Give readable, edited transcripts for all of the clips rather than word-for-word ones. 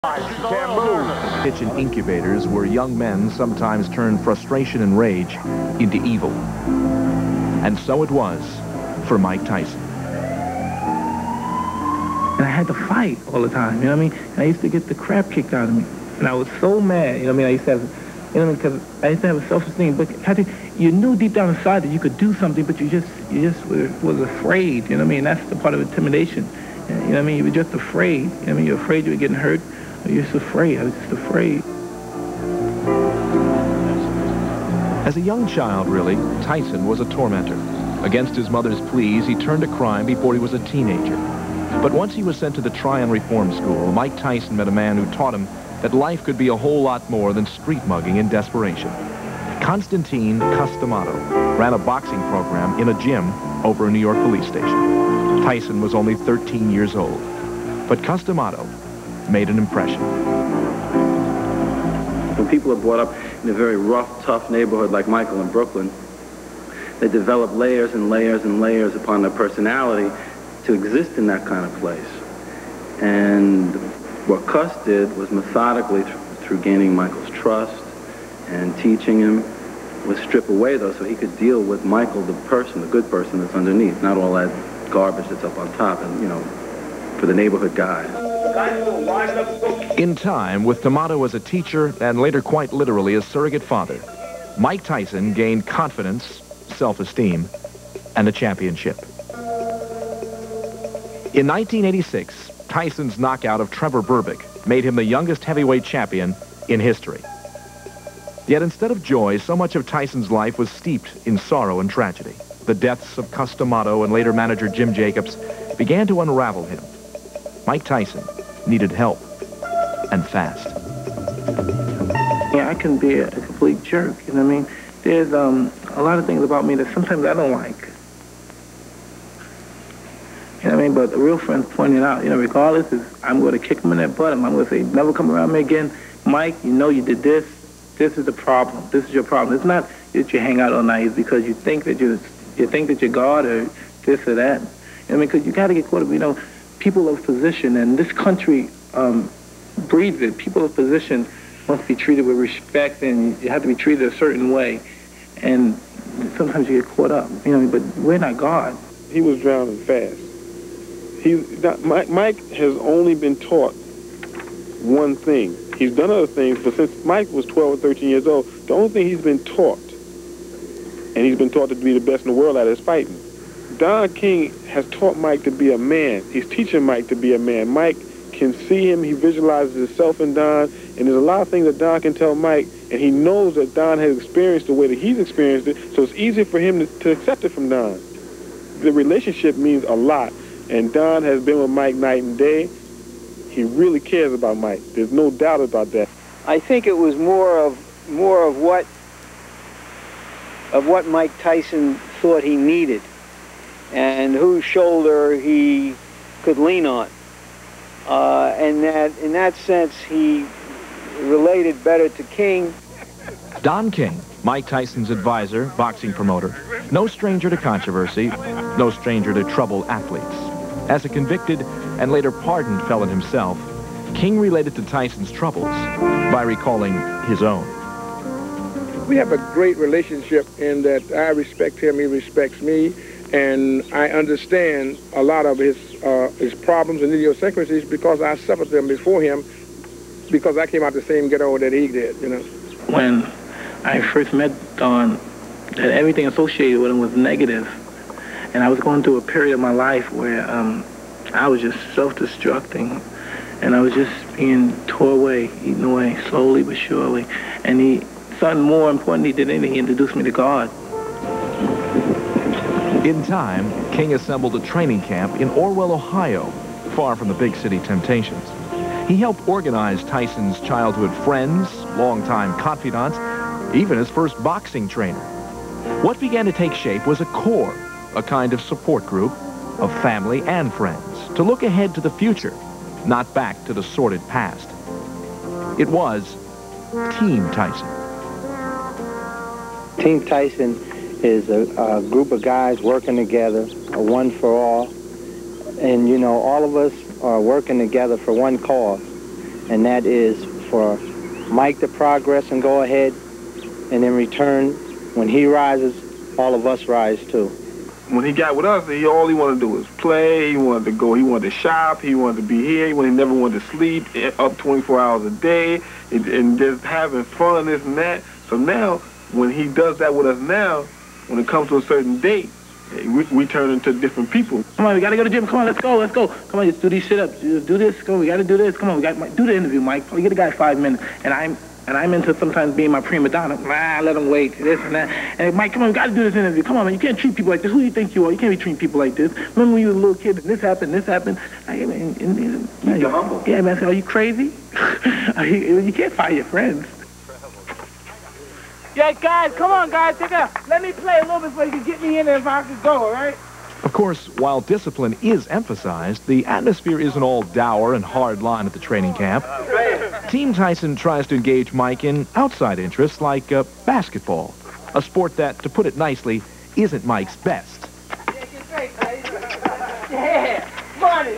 Can't move. Kitchen incubators where young men sometimes turn frustration and rage into evil. And so it was for Mike Tyson. And I had to fight all the time, you know what I mean? And I used to get the crap kicked out of me. And I was so mad, you know what I mean? I used to have, you know what I mean? Because I used to have a self-esteem. But you knew deep down inside that you could do something, but you just was afraid, you know what I mean? That's the part of intimidation. You know what I mean? You were just afraid. You know what I mean? You're afraid you were getting hurt. You're just afraid. I was just afraid. As a young child, really, Tyson was a tormentor. Against his mother's pleas, he turned to crime before he was a teenager. But once he was sent to the Tryon Reform School, Mike Tyson met a man who taught him that life could be a whole lot more than street mugging in desperation. Constantine Customato ran a boxing program in a gym over a New York police station. Tyson was only 13 years old. But Customato made an impression. When people are brought up in a very rough, tough neighborhood like Michael in Brooklyn, they develop layers and layers and layers upon their personality to exist in that kind of place. And what Cuss did was methodically, through gaining Michael's trust and teaching him, was strip away those so he could deal with Michael, the person, the good person that's underneath, not all that garbage that's up on top and, you know, for the neighborhood guys. In time, with Tomato as a teacher and later quite literally as surrogate father, Mike Tyson gained confidence, self-esteem, and a championship. In 1986, Tyson's knockout of Trevor Berbick made him the youngest heavyweight champion in history. Yet instead of joy, so much of Tyson's life was steeped in sorrow and tragedy. The deaths of Customato and later manager Jim Jacobs began to unravel him. Mike Tyson needed help, and fast. Yeah, I can be a complete jerk, you know what I mean? There's a lot of things about me that sometimes I don't like. You know what I mean? But the real friends pointed out, you know, regardless, I'm going to kick him in that butt. I'm going to say, never come around me again. Mike, you know you did this. This is the problem. This is your problem. It's not that you hang out all night. It's because you think that you're God or this or that. You know what I mean? Because you got to get caught up, you know, people of position, and this country breeds it. People of position must be treated with respect, and you have to be treated a certain way. And sometimes you get caught up, you know, but we're not God. He was drowning fast. Mike has only been taught one thing. He's done other things, but since Mike was 12 or 13 years old, the only thing he's been taught, and he's been taught to be the best in the world at, is fighting. Don King has taught Mike to be a man. He's teaching Mike to be a man. Mike can see him. He visualizes himself in Don, and there's a lot of things that Don can tell Mike, and he knows that Don has experienced the way that he's experienced it, so it's easy for him to accept it from Don. The relationship means a lot, and Don has been with Mike night and day. He really cares about Mike. There's no doubt about that. I think it was more of what Mike Tyson thought he needed, and whose shoulder he could lean on. And that, in that sense, he related better to King. Don King, Mike Tyson's advisor, boxing promoter, no stranger to controversy, no stranger to troubled athletes. As a convicted and later pardoned felon himself, King related to Tyson's troubles by recalling his own. We have a great relationship in that I respect him, he respects me, and I understand a lot of his problems and idiosyncrasies because I suffered them before him, because I came out the same ghetto that he did, you know. When I first met Don, that everything associated with him was negative, and I was going through a period of my life where I was just self-destructing, and I was just being tore away, eaten away, slowly but surely. And something more important he did anything, he introduced me to God. In time, King assembled a training camp in Orwell, Ohio, far from the big city temptations. He helped organize Tyson's childhood friends, longtime confidants, even his first boxing trainer. What began to take shape was a core, a kind of support group of family and friends, to look ahead to the future, not back to the sordid past. It was Team Tyson. Team Tyson is a group of guys working together, a one for all. And, you know, all of us are working together for one cause. and that is for Mike to progress and go ahead, and in return, when he rises, all of us rise too. When he got with us, all he wanted to do was play. He wanted to go. He wanted to shop. He wanted to be here. He never wanted to sleep up 24 hours a day and just having fun, this and that. So now, when he does that with us now, when it comes to a certain date, we turn into different people. Come on, we gotta go to the gym. Come on, let's go. Come on, just do these sit-ups. Just do this. Come on, we gotta do this. Come on, we gotta do the interview, Mike. We get a guy 5 minutes, and I'm into sometimes being my prima donna. Let him wait, this and that. And Mike, come on, we gotta do this interview. Come on, man, you can't treat people like this. Who do you think you are? You can't be treating people like this. Remember when you were a little kid and this happened. You're humble. Yeah, man, I said, are you crazy? You can't fire your friends. Yeah, guys, come on, guys, let me play a little bit so you can get me in there if I could go, all right? Of course, while discipline is emphasized, the atmosphere isn't all dour and hard line at the training camp. Team Tyson tries to engage Mike in outside interests like basketball, a sport that, to put it nicely, isn't Mike's best. Yeah, money.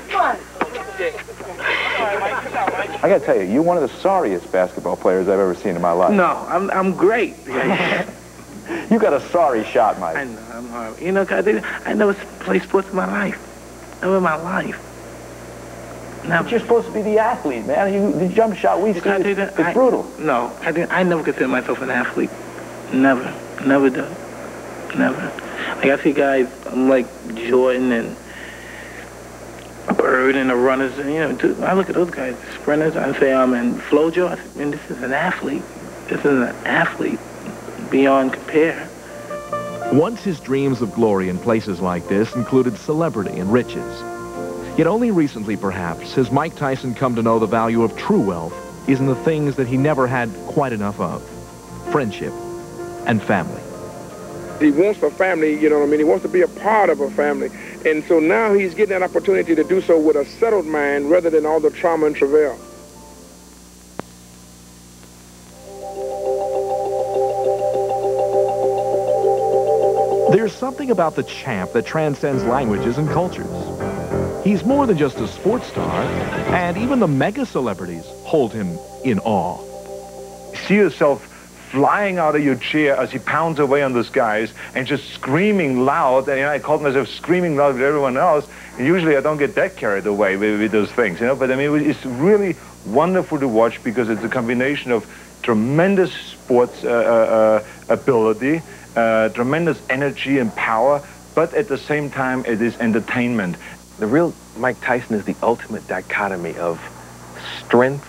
I gotta tell you, you're one of the sorriest basketball players I've ever seen in my life. No, I'm great. You got a sorry shot, Mike. I know, I'm horrible. You know, I never played sports in my life. Never in my life. Never. But you're supposed to be the athlete, man. The jump shot we see is brutal. No, I never consider myself an athlete. Never did. Never. Like, I see guys, I'm like Jordan and Bird and the runners, and, I look at those guys, the sprinters, I say, and Flojo, I say, man, this is an athlete. This is an athlete beyond compare. Once his dreams of glory in places like this included celebrity and riches. Yet only recently, perhaps, has Mike Tyson come to know the value of true wealth is in the things that he never had quite enough of: friendship and family. He wants a family, you know what I mean? He wants to be a part of a family. And so now he's getting that opportunity to do so with a settled mind rather than all the trauma and travail. There's something about the champ that transcends languages and cultures. He's more than just a sports star, and even the mega celebrities hold him in awe. See yourself flying out of your chair as he pounds away on those guys and just screaming loud. And I called myself screaming loud with everyone else. And usually I don't get that carried away with those things, But I mean, it's really wonderful to watch because it's a combination of tremendous sports ability, tremendous energy and power, but at the same time it is entertainment. The real Mike Tyson is the ultimate dichotomy of strength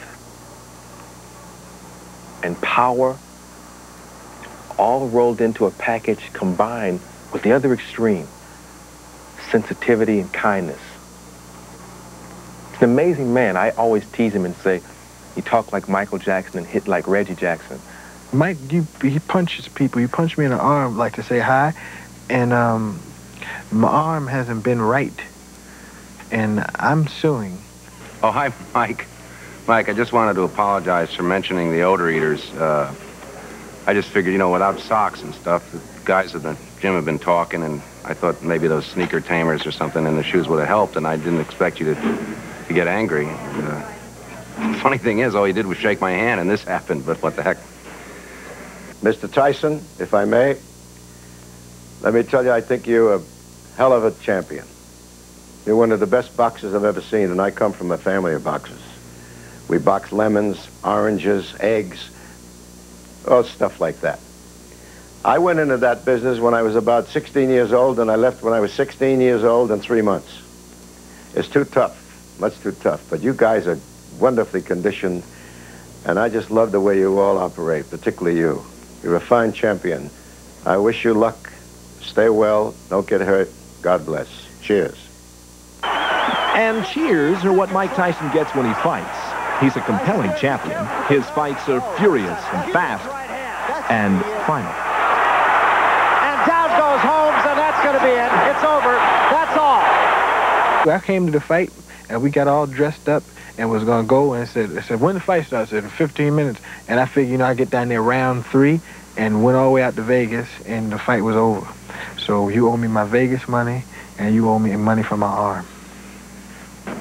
and power, all rolled into a package combined with the other extreme, sensitivity and kindness. It's an amazing man. I always tease him and say, he talked like Michael Jackson and hit like Reggie Jackson. Mike, he punches people. You punch me in the arm like to say hi, and my arm hasn't been right, and I'm suing. Oh, hi, Mike. Mike, I just wanted to apologize for mentioning the odor eaters. I just figured, without socks and stuff, the guys at the gym have been talking, and I thought maybe those sneaker tamers or something in the shoes would have helped, and I didn't expect you to get angry. The funny thing is, all you did was shake my hand, and this happened, but what the heck? Mr. Tyson, if I may, let me tell you, I think you're a hell of a champion. You're one of the best boxers I've ever seen, and I come from a family of boxers. We box lemons, oranges, eggs, stuff like that. I went into that business when I was about 16 years old, and I left when I was 16 years old and 3 months. It's too tough, much too tough, but you guys are wonderfully conditioned, and I just love the way you all operate, particularly you. You're a fine champion. I wish you luck. Stay well, don't get hurt. God bless. Cheers. And cheers are what Mike Tyson gets when he fights. He's a compelling champion. His fights are furious and fast and final. And down goes Holmes, and that's going to be it. It's over. That's all. I came to the fight, and we got all dressed up and was going to go, and it said, when the fight starts? I said, in 15 minutes. And I figured, I get down there round 3 and went all the way out to Vegas, and the fight was over. So you owe me my Vegas money, and you owe me money for my arm.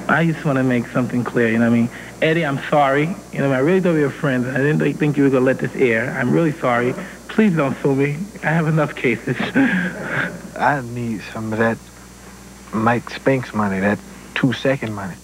I just want to make something clear, you know what I mean? Eddie, I'm sorry. You know, I really thought we were friends. I didn't think you were going to let this air. I'm really sorry. Please don't sue me. I have enough cases. I need some of that Mike Spinks money, that 2-second money.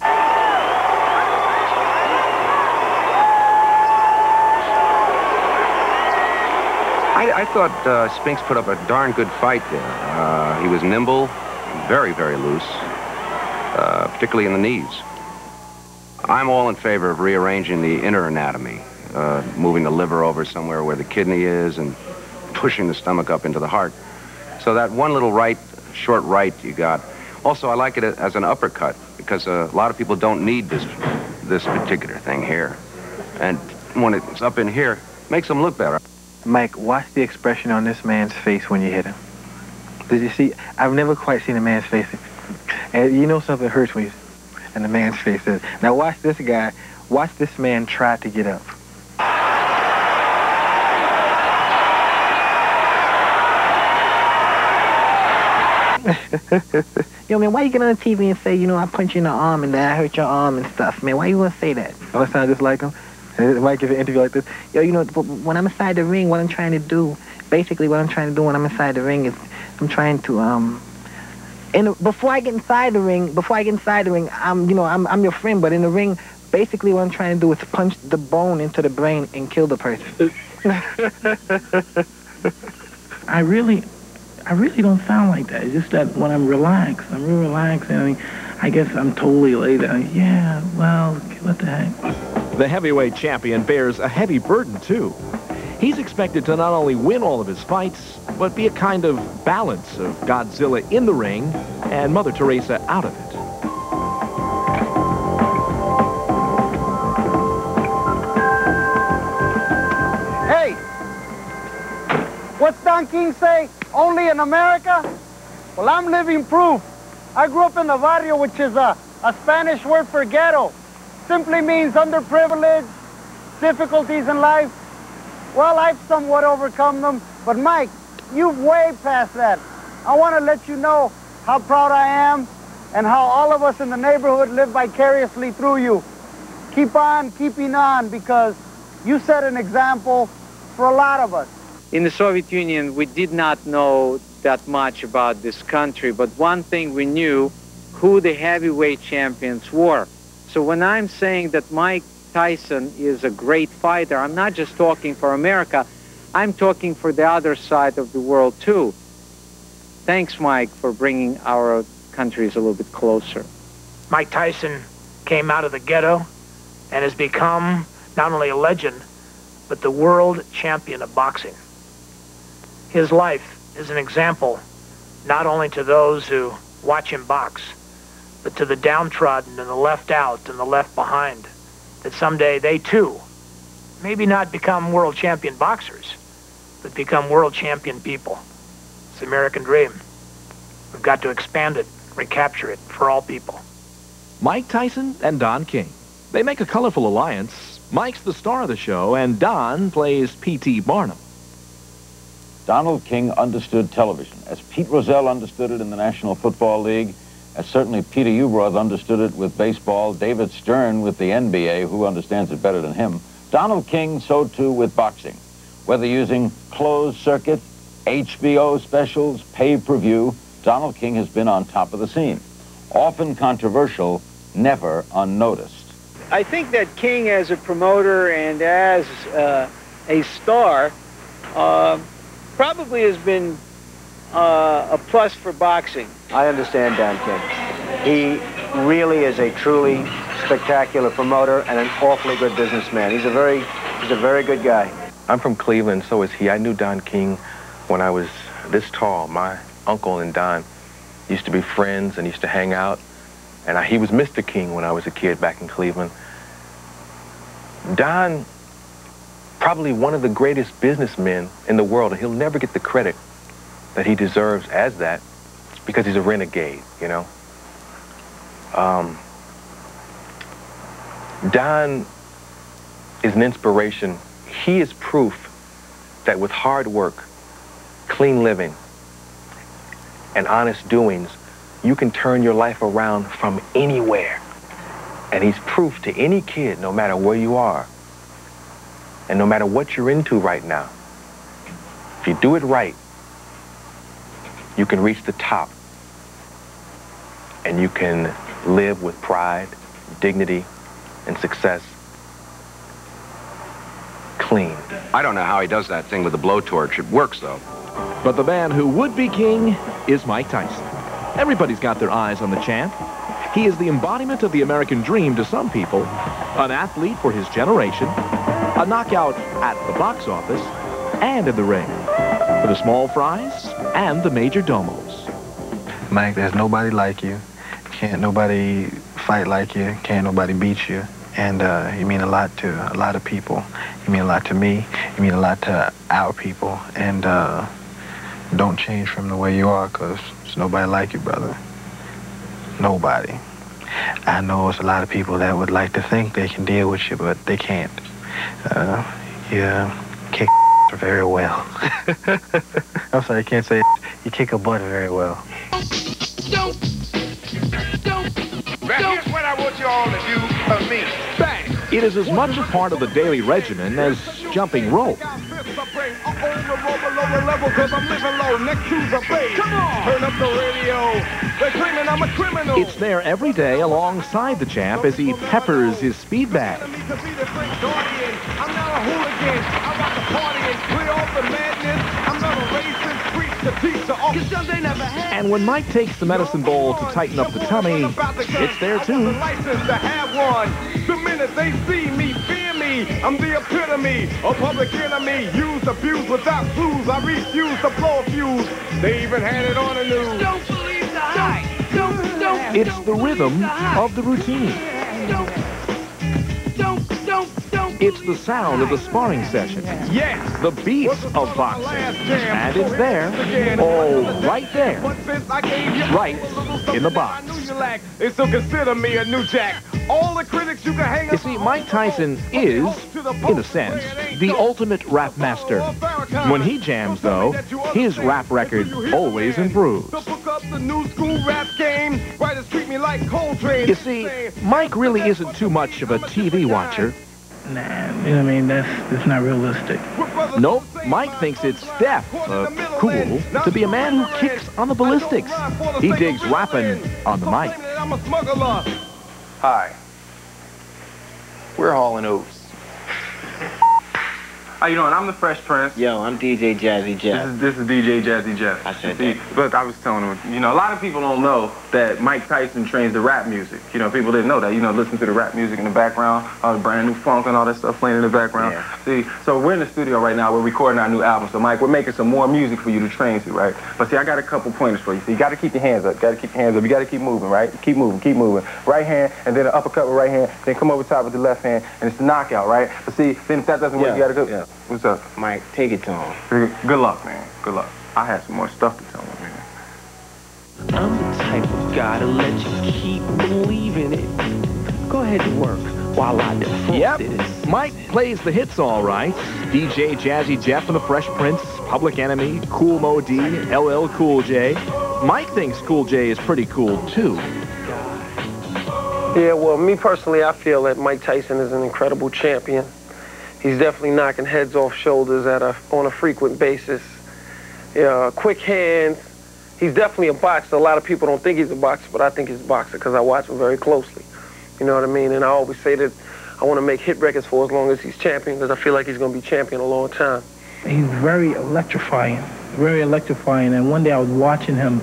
I thought Spinks put up a darn good fight there. He was nimble, very, very loose, particularly in the knees. I'm all in favor of rearranging the inner anatomy, moving the liver over somewhere where the kidney is and pushing the stomach up into the heart. So that one little right, short right you got. Also, I like it as an uppercut because a lot of people don't need this particular thing here. And when it's up in here, it makes them look better. Mike, watch the expression on this man's face when you hit him. Did you see? I've never quite seen a man's face. And you know something hurts when you, and the man's face is. Now watch this guy. Watch this man try to get up. Yo, man, why you get on TV and say, you know, I punch you in the arm and then I hurt your arm and stuff, man? Why you gonna say that? Oh, I sound just like him? Mike give an interview like this. Yo, you know, when I'm inside the ring, what I'm trying to do, basically what I'm trying to do when I'm inside the ring is I'm trying to, before I get inside the ring, I'm your friend, but in the ring, basically what I'm trying to do is punch the bone into the brain and kill the person. I really don't sound like that. It's just that when I'm relaxed, I'm real relaxed, and I mean, I guess I'm totally laid out. Yeah, well, what the heck? The heavyweight champion bears a heavy burden, too. He's expected to not only win all of his fights, but be a kind of balance of Godzilla in the ring and Mother Teresa out of it. Hey! What's Don King say? Only in America? Well, I'm living proof. I grew up in the barrio, which is a Spanish word for ghetto. Simply means underprivileged, difficulties in life. Well, I've somewhat overcome them, but Mike, you've way past that. I want to let you know how proud I am and how all of us in the neighborhood live vicariously through you. Keep on keeping on, because you set an example for a lot of us. In the Soviet Union, we did not know that much about this country, but one thing we knew, who the heavyweight champions were. So when I'm saying that Mike Tyson is a great fighter, I'm not just talking for America, I'm talking for the other side of the world too. Thanks, Mike, for bringing our countries a little bit closer. Mike Tyson came out of the ghetto and has become not only a legend, but the world champion of boxing. His life is an example not only to those who watch him box, but to the downtrodden and the left out and the left behind, that someday they too, maybe not become world champion boxers, but become world champion people. It's the American dream. We've got to expand it, recapture it for all people. Mike Tyson and Don King. They make a colorful alliance. Mike's the star of the show, and Don plays P.T. Barnum. Donald King understood television, as Pete Rozelle understood it in the National Football League, as certainly Peter Ueberroth understood it with baseball, David Stern with the NBA, who understands it better than him. Donald King, so too with boxing. Whether using closed circuit, HBO specials, pay-per-view, Donald King has been on top of the scene. Often controversial, never unnoticed. I think that King as a promoter and as a star probably has been a plus for boxing. I understand Don King. He really is a truly spectacular promoter and an awfully good businessman. He's a very good guy. I'm from Cleveland, so is he. I knew Don King when I was this tall. My uncle and Don used to be friends and used to hang out. And he was Mr. King when I was a kid back in Cleveland. Don, probably one of the greatest businessmen in the world, and he'll never get the credit that he deserves as that, because he's a renegade, you know. Don is an inspiration. He is proof that with hard work, clean living, and honest doings, you can turn your life around from anywhere. And he's proof to any kid, no matter where you are, and no matter what you're into right now. If you do it right, you can reach the top. And you can live with pride, dignity, and success. Clean. I don't know how he does that thing with the blowtorch. It works, though. But the man who would be king is Mike Tyson. Everybody's got their eyes on the champ. He is the embodiment of the American dream to some people, an athlete for his generation, a knockout at the box office and in the ring, for the small fries and the major domos. Mike, there's nobody like you. Can't nobody fight like you. Can't nobody beat you. And you mean a lot to a lot of people. You mean a lot to me. You mean a lot to our people. And don't change from the way you are, because there's nobody like you, brother. Nobody. I know there's a lot of people that would like to think they can deal with you, but they can't. You kick very well. I'm sorry, I can't say it. You kick a butt very well. Now here's what I want you all to do for me. Bang! It is as much a part of the daily regimen as jumping rope. It's there every day alongside the champ as he peppers his speed bag. And when Mike takes the medicine bowl to tighten up the tummy, it's there too. The minute they see me, fear me. I'm the epitome, a public enemy. Used, abused without clues. I refuse to blow a fuse. They even had it on the news. Don't believe the hype. It's the rhythm of the routine. It's the sound of the sparring session. Yes. The beats of boxing. And it's there. Oh, right there. Right in the box. They still consider me a new jack. All the critics you can hang up. You see, Mike Tyson is, in a sense, the ultimate rap master. When he jams, though, his rap record always improves. You see, Mike really isn't too much of a TV watcher. Nah, you know what I mean? That's not realistic. Nope, Mike thinks it's deaf, cool, to be a man who kicks on the ballistics. He digs rapping on the mic. Hi. We're hauling Oats. How you doing? I'm the Fresh Prince. Yo, I'm DJ Jazzy Jeff. This is DJ Jazzy Jeff. I said See, that. look, I was telling him, you know, a lot of people don't know that Mike Tyson trains the rap music. You know, people didn't know that. You know, listen to the rap music in the background, all the brand new funk and all that stuff playing in the background. Yeah. See, so we're in the studio right now. We're recording our new album. So, Mike, we're making some more music for you to train to, right? But see, I got a couple pointers for you. So you got to keep your hands up. You got to keep your hands up. You got to keep moving, right? Keep moving, keep moving. Right hand, and then an uppercut with right hand, then come over top with the left hand, and it's a knockout, right? But see, then if that doesn't work, you got to go. Yeah. What's up? Mike, take it to him. Good luck, man. Good luck. I had some more stuff to tell him, man. I'm the type of guy to let you keep believing it. Go ahead and work while I default this. Mike plays the hits all right. DJ Jazzy Jeff and the Fresh Prince, Public Enemy, Cool Mo D, LL Cool J. Mike thinks Cool J is pretty cool, too. Yeah, well, me personally, I feel that Mike Tyson is an incredible champion. He's definitely knocking heads off shoulders on a frequent basis. Quick hands. He's definitely a boxer. A lot of people don't think he's a boxer, but I think he's a boxer because I watch him very closely. You know what I mean? And I always say that I want to make hit records for as long as he's champion because I feel like he's going to be champion a long time. He's very electrifying, And one day I was watching him.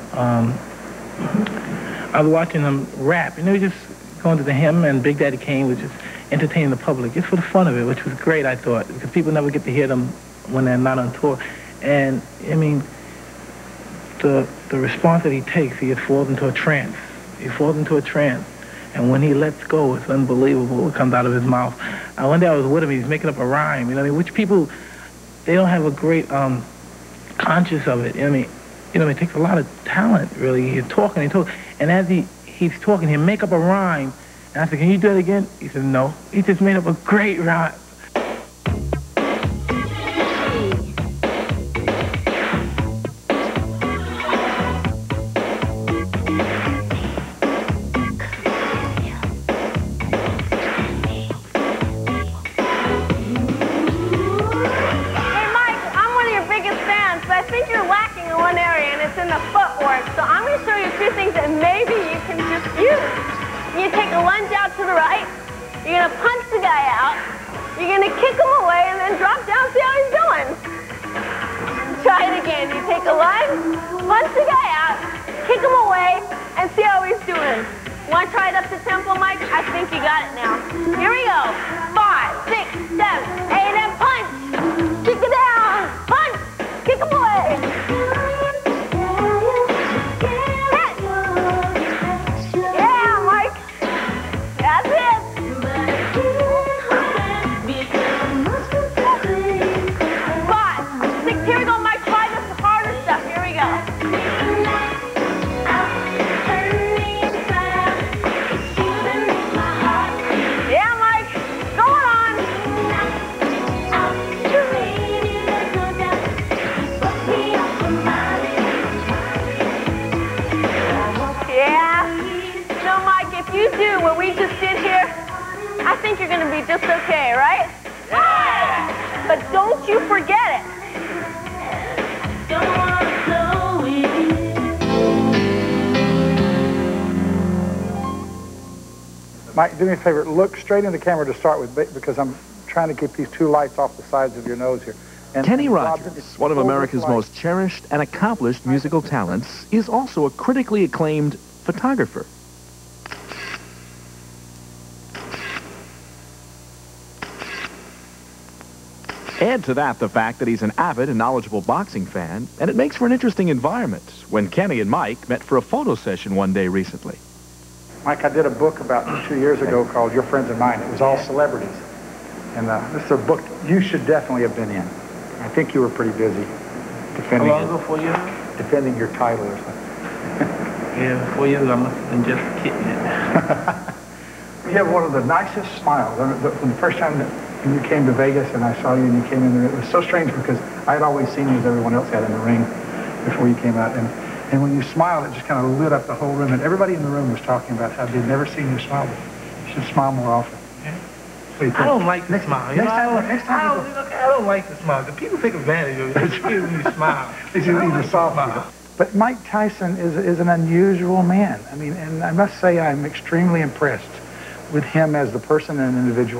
Rap. You know, just going to him and Big Daddy Kane was just entertaining the public just for the fun of it, which was great, I thought, because people never get to hear them when they're not on tour. And, I mean, the response that he takes, he just falls into a trance. He falls into a trance. And when he lets go, it's unbelievable what comes out of his mouth. One day I was with him, he's making up a rhyme, you know what I mean? Which people, they don't have a great conscious of it. You know what I mean? It takes a lot of talent, really. He's talking, and as he's talking, he'll make up a rhyme. And I said, can you do it again? He said, no. He just made up a great rhyme. than the footwork. So I'm going to show you two things that maybe you can just use. You take a lunge out to the right. You're going to punch the guy out. You're going to kick him away and then drop down, see how he's doing. Try it again. You take a lunge, punch the guy out, kick him away, and see how he's doing. Want to try it up to tempo, Mike? I think you got it now. Here we go. 5, 6, 7, 8, and punch. Kick it down. Punch. Kick him away. Hit. Yeah, Mike. That's it. 5, 6. Here we go, Mike. Try this harder stuff. Here we go. You do what we just did here, I think you're going to be just okay, right? Yeah! But don't you forget it. Mike, do me a favor. Look straight in the camera to start with, because I'm trying to keep these two lights off the sides of your nose here. Kenny Rogers, one of America's most cherished and accomplished musical talents, is also a critically acclaimed photographer. Add to that the fact that he's an avid and knowledgeable boxing fan, and it makes for an interesting environment when Kenny and Mike met for a photo session one day recently. Mike, I did a book about 2 years ago called Your Friends and Mine. It was all celebrities. And this is a book you should definitely have been in. I think you were pretty busy defending, How long ago, 4 years? Defending your title or something. Yeah, 4 years ago, I must have been just kidding it. You have one of the nicest smiles. From the first time that you came to Vegas and I saw you and you came in there, it was so strange because I had always seen you as everyone else had in the ring before you came out. And when you smiled, it just kind of lit up the whole room. And everybody in the room was talking about how they'd never seen you smile before. You should smile more often. I don't like the smile. I don't like the smile. The people take advantage of it. They when you smile. They should leave the soft. But Mike Tyson is an unusual man. I mean, and I must say I'm extremely impressed with him as the person and an individual.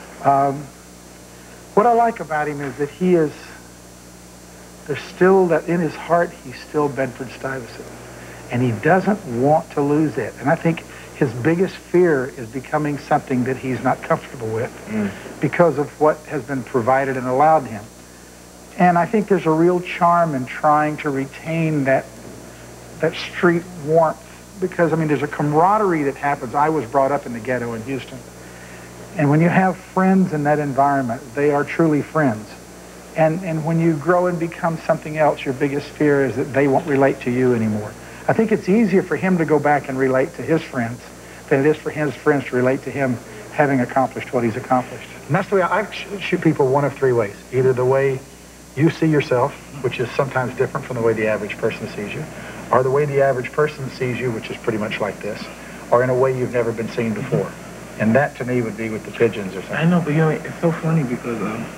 What I like about him is that there's still that in his heart, he's still Bedford-Stuyvesant. And he doesn't want to lose that. And I think his biggest fear is becoming something that he's not comfortable with because of what has been provided and allowed him. And I think there's a real charm in trying to retain that street warmth because, I mean, there's a camaraderie that happens. I was brought up in the ghetto in Houston. And when you have friends in that environment, they are truly friends. And when you grow and become something else, your biggest fear is that they won't relate to you anymore. I think it's easier for him to go back and relate to his friends than it is for his friends to relate to him having accomplished what he's accomplished. And that's the way I shoot people one of three ways. Either the way you see yourself, which is sometimes different from the way the average person sees you, or the way the average person sees you, which is pretty much like this, or in a way you've never been seen before. And that, to me, would be with the pigeons or something. I know, but, you know, it's so funny because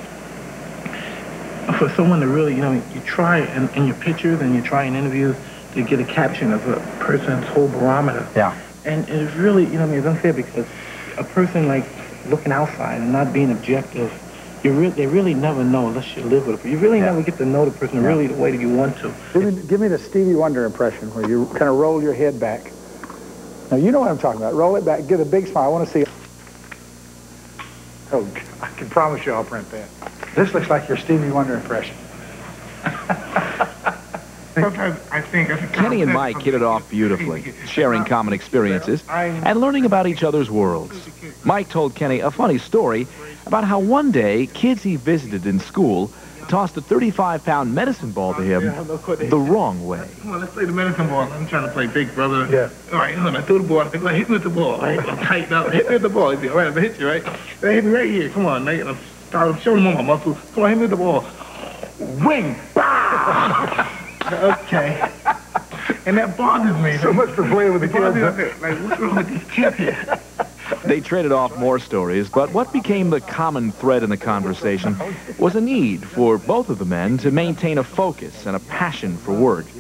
for someone to really, you know, you try in your pictures and you try in interviews to get a caption of a person's whole barometer. Yeah. And it's really, you know, it's unfair because a person, like, looking outside and not being objective, they really never know unless you live with it. You really never get to know the person really the way that you want to. Give me the Stevie Wonder impression where you kind of roll your head back. Now, you know what I'm talking about. Roll it back. Give a big smile. I want to see it. Oh, I can promise you I'll print that. This looks like your Stevie Wonder impression. Sometimes I think... Kenny and Mike hit it off beautifully, sharing common experiences and learning about each other's worlds. Mike told Kenny a funny story about how one day kids he visited in school tossed a 35-pound medicine ball to him the wrong way. Come on, let's play the medicine ball. I'm trying to play big brother. Yeah. All right, hold on. I threw the ball. I think, like, hit me with the ball. Right? I'm tighten up. Hit me with the ball. All right, I'm going to hit you, right? Hit me right here. Come on. I'm showing them all my muscles. Come on, hit me with the ball. Wing. Okay. And that bothers me. So much for playing with the kids. Like, what's wrong with these kids here? They traded off more stories, but what became the common thread in the conversation was a need for both of the men to maintain a focus and a passion for work.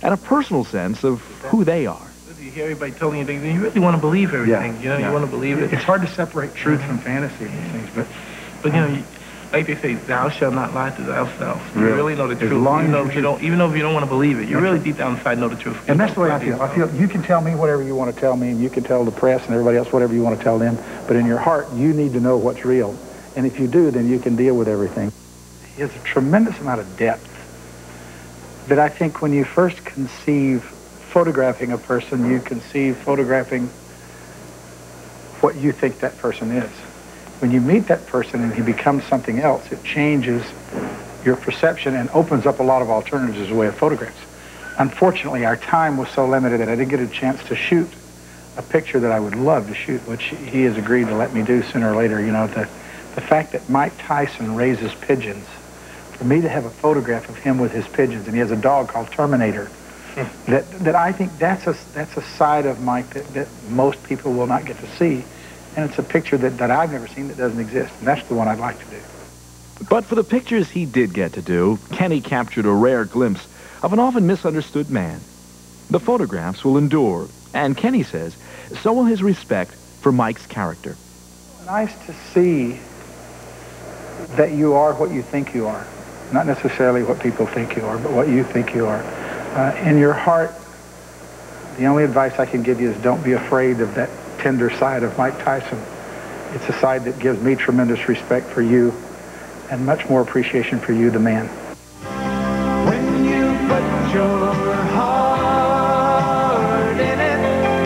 and a personal sense of who they are. You hear everybody telling you things, and you really want to believe everything. You know, you want to believe it. It's hard to separate truth from fantasy and these things, but you know, like they say, thou shalt not lie to thyself. You really know the truth, long even though if you don't want to believe it. You really deep down inside know the truth. And that's the way I feel. I feel you can tell me whatever you want to tell me, and you can tell the press and everybody else whatever you want to tell them, but in your heart, you need to know what's real. And if you do, then you can deal with everything. He has a tremendous amount of depth that I think when you first conceive photographing a person, you conceive photographing what you think that person is. When you meet that person and he becomes something else, it changes your perception and opens up a lot of alternatives as a way of photographs. Unfortunately, our time was so limited that I didn't get a chance to shoot a picture that I would love to shoot, which he has agreed to let me do sooner or later. You know, the fact that Mike Tyson raises pigeons, for me to have a photograph of him with his pigeons, and he has a dog called Terminator, that I think that's a side of Mike that most people will not get to see. And it's a picture that I've never seen that doesn't exist. And that's the one I'd like to do. But for the pictures he did get to do, Kenny captured a rare glimpse of an often misunderstood man. The photographs will endure, and Kenny says, so will his respect for Mike's character. Nice to see that you are what you think you are. Not necessarily what people think you are, but what you think you are. In your heart, the only advice I can give you is don't be afraid of that tender side of Mike Tyson. It's a side that gives me tremendous respect for you and much more appreciation for you, the man. When you put your heart in it,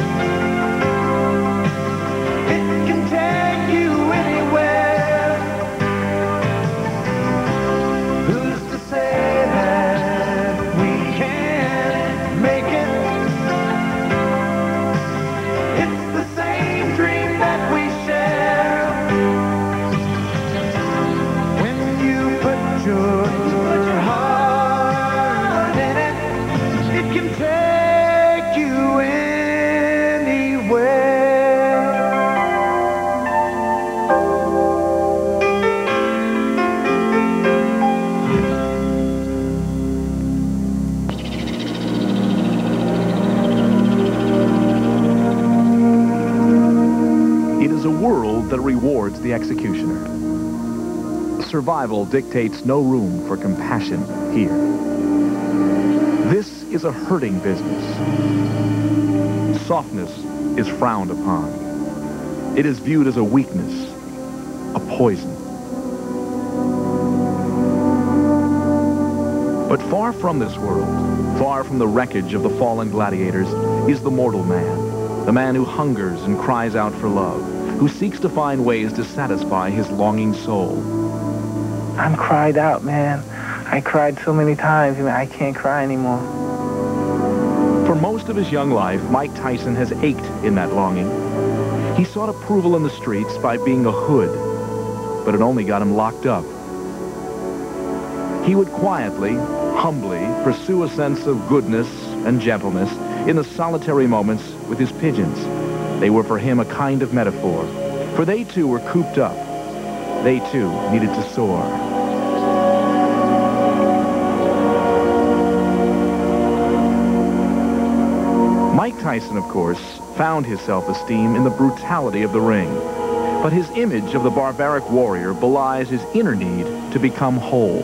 it can take you anywhere. Who's to say that we can't make it? It's the same dream that we share. When you put your heart in it, it can take you anywhere. It is a world that rewards the executioner. Survival dictates no room for compassion here. This is a hurting business. Softness is frowned upon. It is viewed as a weakness, a poison. But far from this world, far from the wreckage of the fallen gladiators, is the mortal man. The man who hungers and cries out for love, who seeks to find ways to satisfy his longing soul. I'm cried out, man. I cried so many times, I can't cry anymore. For most of his young life, Mike Tyson has ached in that longing. He sought approval in the streets by being a hood, but it only got him locked up. He would quietly, humbly pursue a sense of goodness and gentleness in the solitary moments with his pigeons. They were for him a kind of metaphor, for they too were cooped up. They too needed to soar. Mike Tyson, of course, found his self-esteem in the brutality of the ring. But his image of the barbaric warrior belies his inner need to become whole.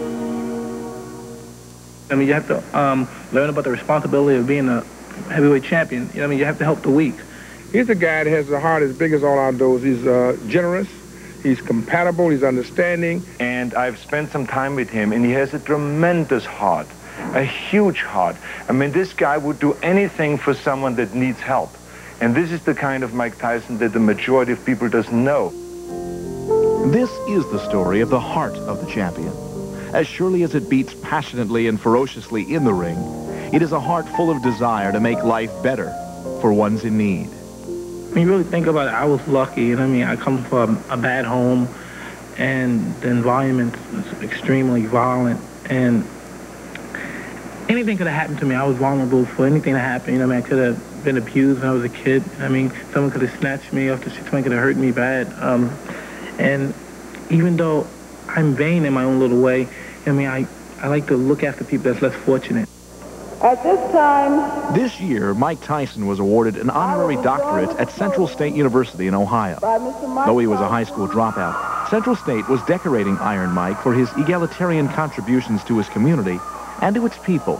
I mean, you have to learn about the responsibility of being a heavyweight champion. You know, I mean, you have to help the weak. He's a guy that has a heart as big as all our doors. He's generous, he's compatible, he's understanding. And I've spent some time with him, and he has a tremendous heart, a huge heart. I mean, this guy would do anything for someone that needs help. And this is the kind of Mike Tyson that the majority of people doesn't know. This is the story of the heart of the champion. As surely as it beats passionately and ferociously in the ring, it is a heart full of desire to make life better for ones in need. When you really think about it, I was lucky. You know what I mean? I come from a bad home, and the environment was extremely violent, and anything could have happened to me. I was vulnerable for anything to happen. You know what I mean? I could have been abused when I was a kid. I mean, someone could have snatched me off the street. Someone could have hurt me bad. And even though I'm vain in my own little way, I mean, I like to look after people that's less fortunate. At this time, This year, Mike Tyson was awarded an honorary doctorate at Central State University in Ohio. by Mr. Mike Though he was a high school dropout, Central State was decorating Iron Mike for his egalitarian contributions to his community and to its people.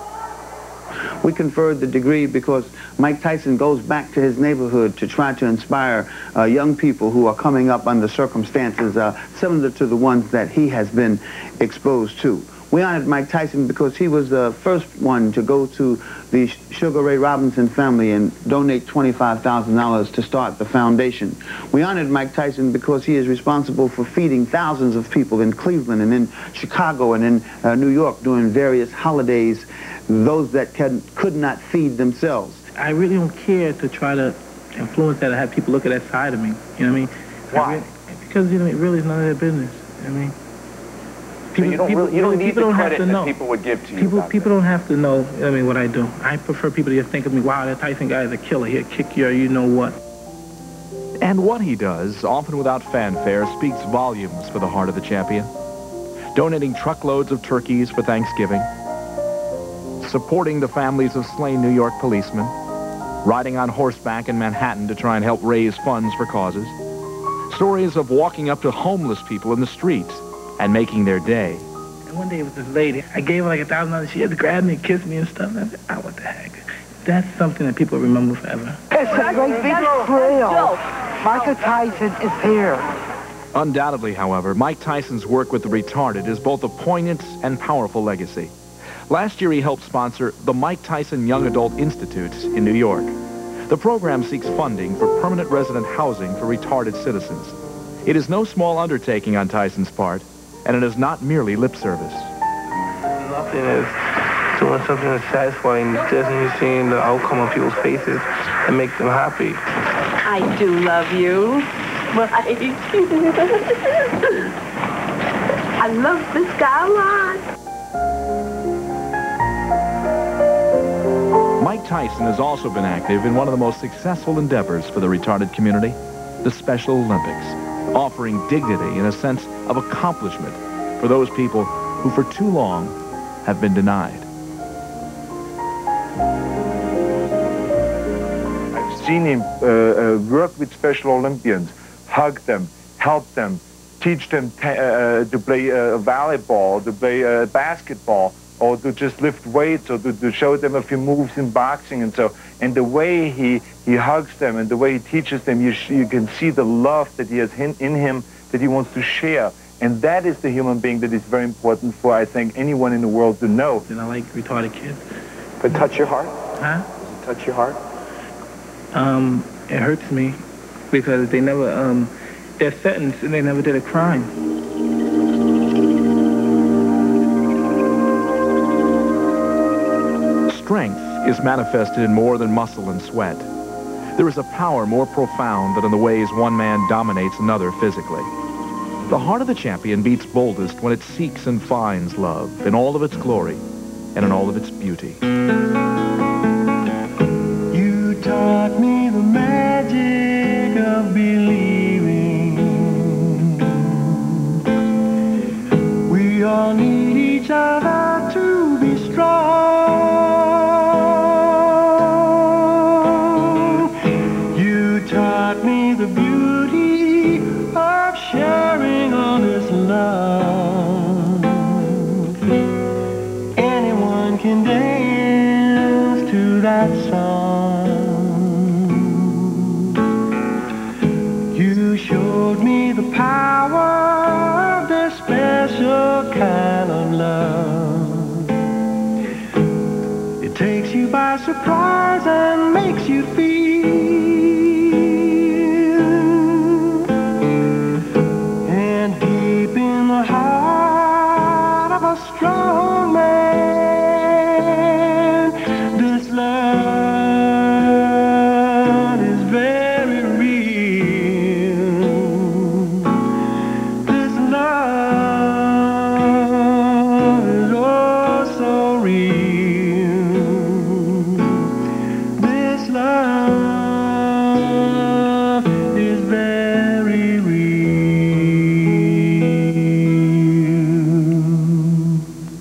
We conferred the degree because Mike Tyson goes back to his neighborhood to try to inspire young people who are coming up under circumstances similar to the ones that he has been exposed to. We honored Mike Tyson because he was the first one to go to the Sugar Ray Robinson family and donate $25,000 to start the foundation. We honored Mike Tyson because he is responsible for feeding thousands of people in Cleveland and in Chicago and in New York during various holidays, those that could not feed themselves. I really don't care to try to influence that or have people look at that side of me. You know what I mean? Why? Because, you know, it really is none of their business. I mean, So you don't need people the don't have credit to that know. people would give to you. People don't have to know, I mean, what I do. I prefer people to just think of me, wow, that Tyson guy is a killer. He'll kick you or you know what. And what he does, often without fanfare, speaks volumes for the heart of the champion. Donating truckloads of turkeys for Thanksgiving, supporting the families of slain New York policemen, riding on horseback in Manhattan to try and help raise funds for causes, stories of walking up to homeless people in the streets and making their day. And one day it was this lady. I gave her like $1,000. She had to grab me and kiss me and stuff. And I said, oh, what the heck? That's something that people remember forever. It's a great big thrill. Michael Tyson is here. Undoubtedly, however, Mike Tyson's work with the retarded is both a poignant and powerful legacy. Last year, he helped sponsor the Mike Tyson Young Adult Institutes in New York. The program seeks funding for permanent resident housing for retarded citizens. It is no small undertaking on Tyson's part, and it is not merely lip service. Nothing is doing something that's satisfying just when you're seeing the outcome of people's faces and make them happy. I do love you. I love this guy a lot. Mike Tyson has also been active in one of the most successful endeavors for the retarded community, the Special Olympics, offering dignity and a sense of accomplishment for those people who for too long have been denied. I've seen him work with Special Olympians, hug them, help them, teach them to play volleyball, to play basketball, or to just lift weights, or to show them a few moves in boxing. And the way he hugs them and the way he teaches them, you can see the love that he has in him that he wants to share. And that is the human being that is very important for, I think, anyone in the world to know. And I like retarded kids. But touch your heart? Huh? Does it touch your heart? It hurts me because they never, they're sentenced and they never did a crime. Strength is manifested in more than muscle and sweat. There is a power more profound than in the ways one man dominates another physically. The heart of the champion beats boldest when it seeks and finds love in all of its glory and in all of its beauty. You taught me the magic of believing. We all need each other to be strong. You taught me the beauty of sharing honest love. Anyone can dance to that song. You showed me the power of this special kind of love. It takes you by surprise and makes you feel. And deep in the heart of a strong man, this love is very real. This love is oh so real. This love is very real.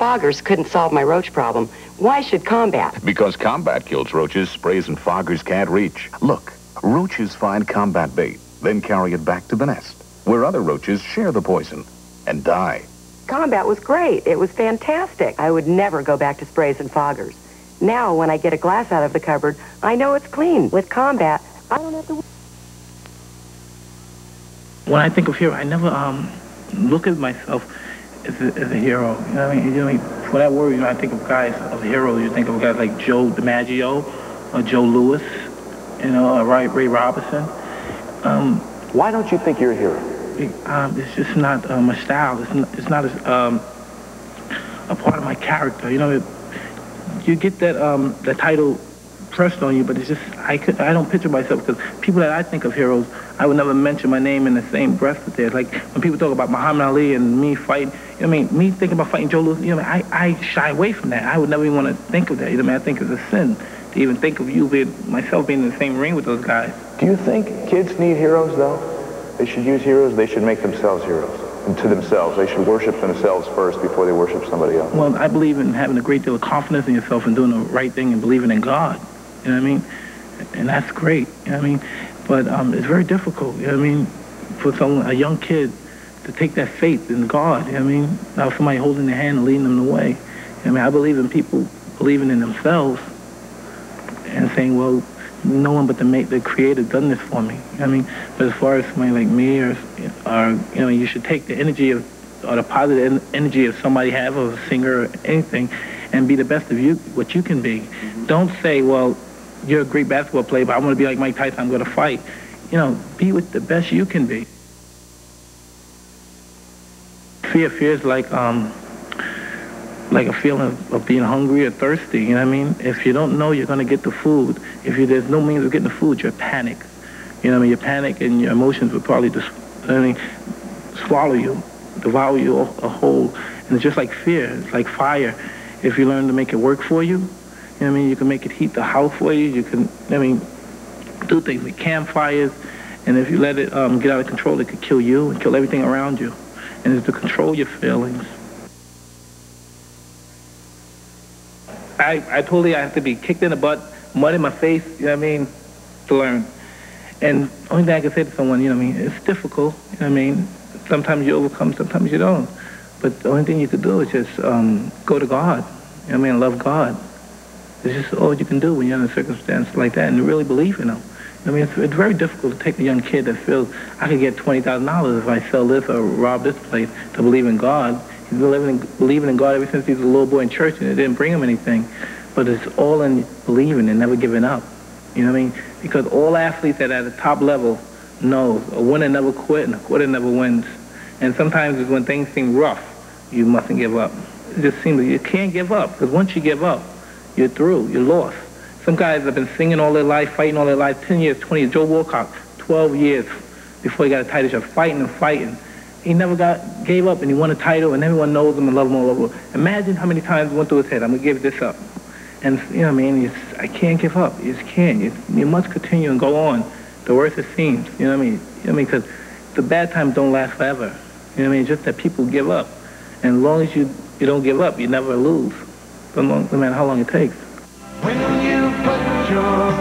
foggers couldn't solve my roach problem, why should Combat? Because Combat kills roaches sprays and foggers can't reach. Look, roaches find Combat bait, then carry it back to the nest, where other roaches share the poison and die. Combat was great. It was fantastic. I would never go back to sprays and foggers. Now, when I get a glass out of the cupboard, I know it's clean. With Combat, I don't have to... When I think of hero, I never look at myself as a hero. You know what I mean? For that word, I think of guys, of heroes. You think of guys like Joe DiMaggio, or Joe Louis, or Ray Robinson. Why don't you think you're a hero? It's just not my style. It's not a part of my character. You get that title pressed on you, but it's just I don't picture myself, because people that I think of heroes, I would never mention my name in the same breath with theirs. Like when people talk about Muhammad Ali and me fighting, me thinking about fighting Joe Louis, I shy away from that. I would never even want to think of that. I think it's a sin to even think of myself being in the same ring with those guys. Do you think kids need heroes, though? They should use heroes. They should make themselves heroes. And to themselves. They should worship themselves first before they worship somebody else. Well, I believe in having a great deal of confidence in yourself and doing the right thing and believing in God. You know what I mean? And that's great. You know what I mean? But it's very difficult. You know what I mean? For a young kid to take that faith in God. You know what I mean? Now somebody holding their hand and leading them the way. You know what I mean? I believe in people believing in themselves and saying, well, no one but the Creator done this for me. You know what I mean? But as far as somebody like me, or you should take the energy or the positive energy of somebody have, or a singer or anything, and be the best of you, what you can be. Mm-hmm. Don't say, well, you're a great basketball player, but I want to be like Mike Tyson, I'm going to fight. Be with the best you can be. Fear is like a feeling of being hungry or thirsty, you know what I mean? If you don't know you're going to get the food, there's no means of getting the food, you're panic. You know what I mean? Your panic and your emotions will probably just, swallow you, devour you a whole. And it's just like fear, it's like fire. If you learn to make it work for you, you know what I mean? You can make it heat the house for you. You can, do things like campfires. And if you let it get out of control, it could kill you and kill everything around you. And it's to control your feelings. I have to be kicked in the butt, mud in my face, you know what I mean, to learn. And only thing I can say to someone, it's difficult, you know what I mean? Sometimes you overcome, sometimes you don't. But the only thing you could do is just go to God, you know what I mean, love God. It's just all you can do when you're in a circumstance like that, and really believe in Him. It's very difficult to take a young kid that feels, I could get $20,000 if I sell this or rob this place, to believe in God. He's been believing in God ever since he was a little boy in church, and it didn't bring him anything. But it's all in believing and never giving up. You know what I mean? Because all athletes that are at the top level know a winner never quit and a quitter never wins. And sometimes it's when things seem rough, you mustn't give up. It just seems like you can't give up, because once you give up, you're through, you're lost. Some guys have been singing all their life, fighting all their life, 10 years, 20 years. Joe Wilcox, 12 years before he got a title shot, fighting and fighting. He never gave up, and he won a title, and everyone knows him and loves him all over. Imagine how many times it went through his head, I'm going to give this up. And, you know what I mean, I can't give up. You just can't. You must continue and go on, the worse it seems. You know what I mean? Because the bad times don't last forever. You know what I mean? It's just that people give up. And as long as you don't give up, you never lose, no matter how long it takes. When you put your